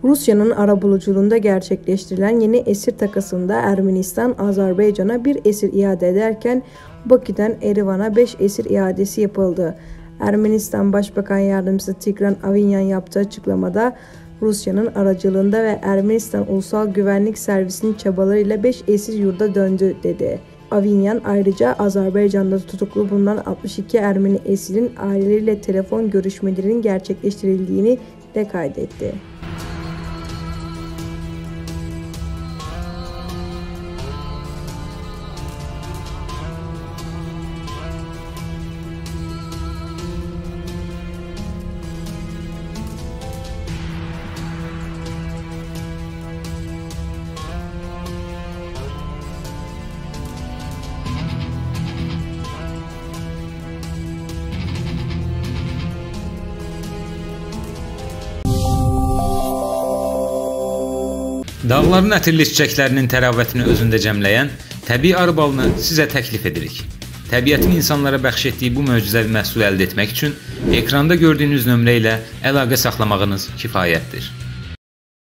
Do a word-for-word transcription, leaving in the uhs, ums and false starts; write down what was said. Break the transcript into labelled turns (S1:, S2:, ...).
S1: Rusya'nın arabuluculuğunda gerçekleştirilen yeni esir takasında Ermenistan, Azerbaycan'a bir esir iade ederken Bakü'den Erivan'a beş esir iadesi yapıldı. Ermenistan Başbakan Yardımcısı Tigran Avinyan yaptığı açıklamada Rusya'nın aracılığında ve Ermenistan Ulusal Güvenlik Servisi'nin çabalarıyla beş esir yurda döndü dedi. Avinyan ayrıca Azerbaycan'da tutuklu bulunan altmış iki Ermeni esirin aileleriyle telefon görüşmelerinin gerçekleştirildiğini de kaydetti.
S2: Dağların ətirli çiçəklərinin təravətini özündə cəmləyən təbii arı balını sizə təklif edirik. Təbiətin insanlara bəxş etdiyi bu möcüzəvi məhsulu əldə etmək üçün ekranda gördüyünüz nömrə ilə əlaqə saxlamağınız kifayətdir.